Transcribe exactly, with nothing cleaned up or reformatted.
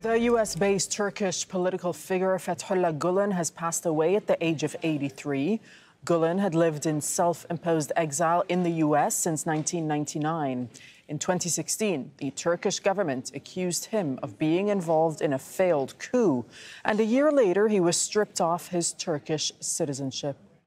The U S-based Turkish political figure Fethullah Gulen has passed away at the age of eighty-three. Gulen had lived in self-imposed exile in the U S since nineteen ninety-nine. In twenty sixteen, the Turkish government accused him of being involved in a failed coup, and a year later he was stripped off his Turkish citizenship.